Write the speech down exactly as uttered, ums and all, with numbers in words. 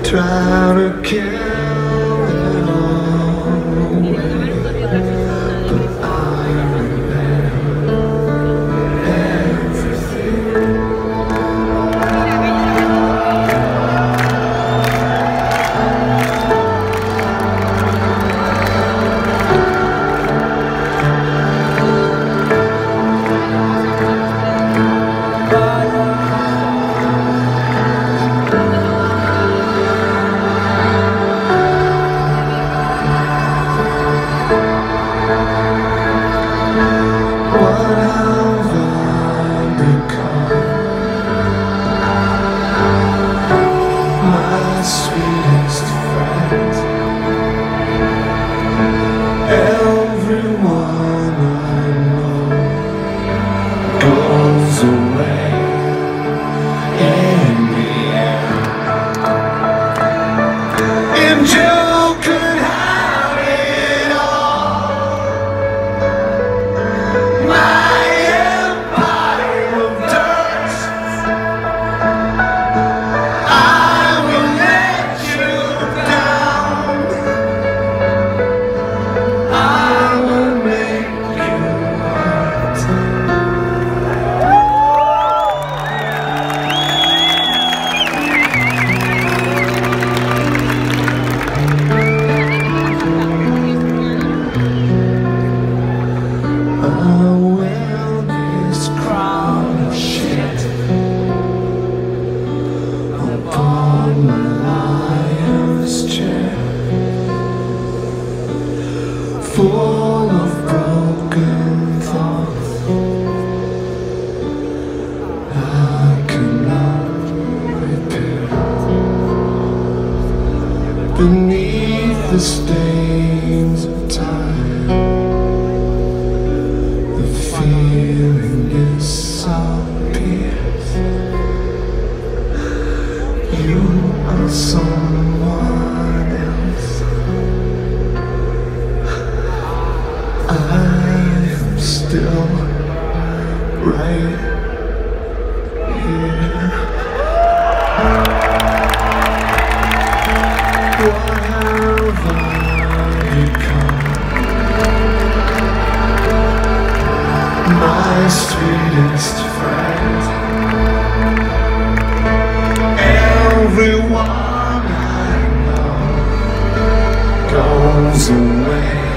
try to kill it all away, but I remember everything. Sweetest friend, everyone I know goes away in the end, and you could have it all. My empire of dirt, I will let you down. I will make you hurt. I will this crown of shit upon my lion's chair, full of broken thoughts I cannot repair. Beneath the stains of time, the feeling disappears. You are someone else. I am still right here. What have I become? My sweetest friend, everyone I know goes away